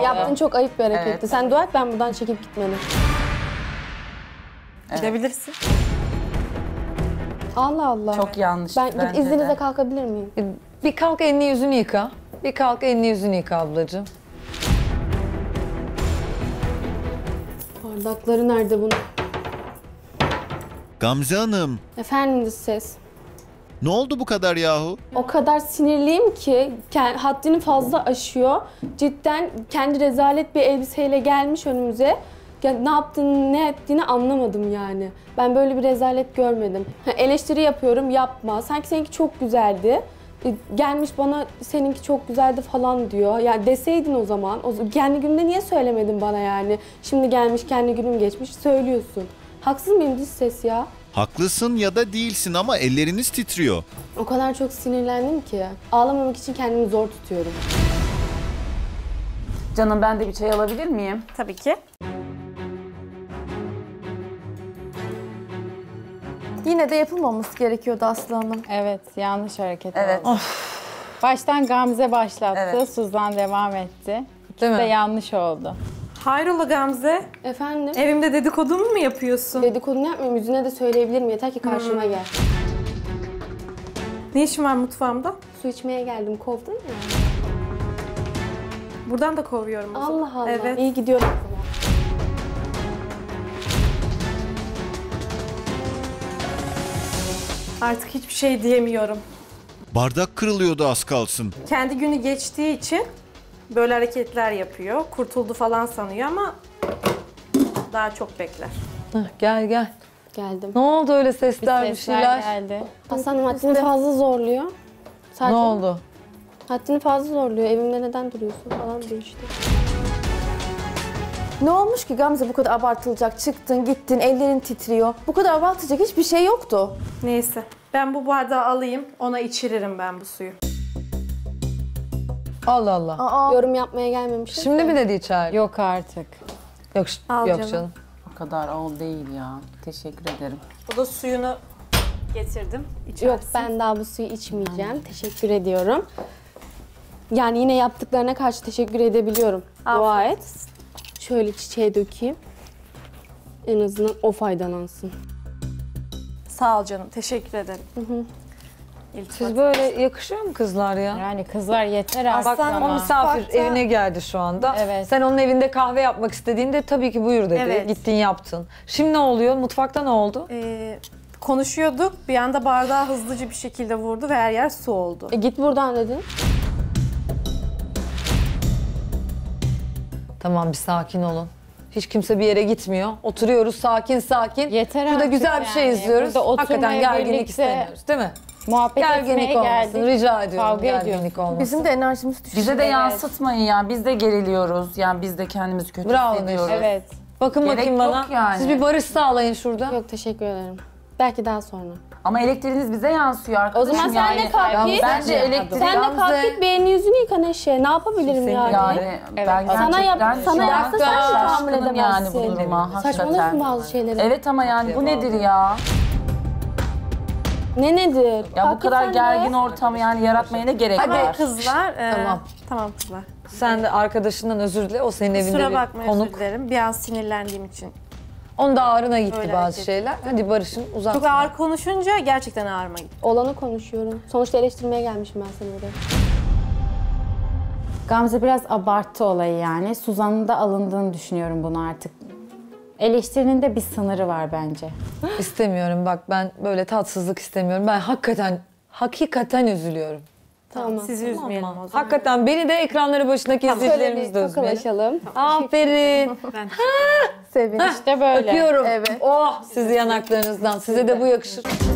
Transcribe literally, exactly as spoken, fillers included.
Yaptığın çok ayıp bir hareketti. Evet. Sen dua et, ben buradan çekip gitmedim. Evet. Gidebilirsin. Allah Allah. Çok yanlış. Ben git bence izninizle de. kalkabilir miyim? Bir kalk elini yüzünü yıka. Bir kalk elini yüzünü yıka ablacığım. Bardakları nerede bunun? Gamze Hanım, Efendim dış ses. ne oldu bu kadar yahu? O kadar sinirliyim ki ke- haddini fazla aşıyor. Cidden kendi rezalet bir elbiseyle gelmiş önümüze. Ya ne yaptığını, ne ettiğini anlamadım yani. Ben böyle bir rezalet görmedim. Ha, eleştiri yapıyorum, yapma. Sanki seninki çok güzeldi. E, Gelmiş bana seninki çok güzeldi falan diyor. Ya deseydin o zaman. O, kendi günümde niye söylemedin bana yani? Şimdi gelmiş, kendi günüm geçmiş, söylüyorsun. Haksız mıyım dış ses ya? Haklısın ya da değilsin ama elleriniz titriyor. O kadar çok sinirlendim ki. Ağlamamak için kendimi zor tutuyorum. Canım, ben de bir çay alabilir miyim? Tabii ki. Yine de yapılmaması gerekiyordu Aslı Hanım. Evet, yanlış hareket Evet. oldu. Baştan Gamze başlattı, Evet. Suzan devam etti. İkisi Değil mi? de yanlış oldu. Hayrola Gamze? Efendim? Evimde dedikodumu mu yapıyorsun? Dedikodunu yapmıyorum. Yüzüne de söyleyebilirim. Yeter ki karşıma gel. Ne işin var mutfağımda? Su içmeye geldim. Kovdun ya. Buradan da kovuyorum o zaman. Allah Allah. Evet. İyi gidiyorum. Artık hiçbir şey diyemiyorum. Bardak kırılıyordu az kalsın. Kendi günü geçtiği için böyle hareketler yapıyor. Kurtuldu falan sanıyor ama daha çok bekler. Hah, gel gel. Geldim. Ne oldu öyle sesler, bir Sesler şeyler? geldi. Aslanım haddini fazla zorluyor. Sadece Ne oldu? haddini fazla zorluyor. Evimde neden duruyorsun falan diyor işte. Ne olmuş ki Gamze bu kadar abartılacak? Çıktın, gittin, ellerin titriyor. Bu kadar abartılacak hiçbir şey yoktu. Neyse. Ben bu bardağı alayım, ona içiririm ben bu suyu. Allah Allah. Aa, Yorum yapmaya gelmemişim. Şimdi mi dedi içeride? Yok artık. Yok, Al yok canım. canım. O kadar ol değil ya. Teşekkür ederim. Bu da suyunu getirdim. İçersin. Yok, ben daha bu suyu içmeyeceğim. Teşekkür ediyorum. Yani yine yaptıklarına karşı teşekkür edebiliyorum. Dua Afiyet et. Şöyle çiçeğe dökeyim. En azından o faydalansın. Sağ ol canım. Teşekkür ederim. Siz böyle yakışıyor mu kızlar ya? Yani kızlar yeter artık Bak o ama. misafir mutfakta- evine geldi şu anda. Evet. Sen onun evinde kahve yapmak istediğinde tabii ki buyur dedi. Evet. Gittin yaptın. Şimdi ne oluyor? Mutfakta ne oldu? Ee, konuşuyorduk. Bir anda bardağı hızlıca bir şekilde vurdu ve her yer su oldu. E git buradan dedin. Tamam, bir sakin olun. Hiç kimse bir yere gitmiyor. Oturuyoruz sakin sakin. Yeter Şurada artık güzel bir şey yani. izliyoruz. Burada Hakikaten oturmaya gerginlik birlikte istemiyoruz değil mi? Muhabbet Gerginlik etmeye olmasın. geldik. Rica ediyorum Kavga gerginlik ediyoruz. olmasın. bizim de enerjimiz düştü. Bize de Evet. yansıtmayın ya. Biz de geriliyoruz. Yani biz de kendimizi kötü Bravo hissediyoruz. Evet. Bakın Gerek bakayım yok bana. yani. Siz bir barış sağlayın şurada. Yok, teşekkür ederim. Belki daha sonra. Ama elektriğiniz bize yansıyor O arkadaşım. zaman sen yani. de kalk git. Bence elektrik... Sen de kalk git, bir elini yüzünü yıka Neşe. Ne yapabilirim yani? Yani ben Sana yap- gerçekten sana şu yapsa an sen de tahammül şaşkınım yani bu edemezsin. duruma. Saçmalıyorsun Hakikaten. bazı şeyleri. Evet ama yani bu nedir ya? Ne nedir? Ya bu Kalk kadar git sen de. gergin ortamı yani yaratmaya ne gerek Ama var? kızlar... e, Tamam. Tamam kızlar. Sen de arkadaşından özür dile. O senin evinde Kusura bir bakma, konuk. özür dilerim. Bir an sinirlendiğim için. Onun da ağrına gitti Öyle bazı hareket. şeyler. Hadi barışın, uzatma. Çok ağır konuşunca gerçekten ağrıma gitti. Olanı konuşuyorum. Sonuçta eleştirmeye gelmişim ben seni buraya. Gamze biraz abarttı olayı yani. Suzan'ın da alındığını düşünüyorum bunu artık. Eleştirinin de bir sınırı var bence. İstemiyorum bak, ben böyle tatsızlık istemiyorum. Ben hakikaten, hakikaten üzülüyorum. Tamam. Sizi üzmeyelim o zaman. Hakikaten beni de ekranları başındaki Şöyle izleyicilerimiz bir de üzmeyelim. tokalaşalım. Aferin. Sevin. İşte böyle. Öpüyorum. Evet. Oh, sizi yanaklarınızdan. Size de bu yakışır.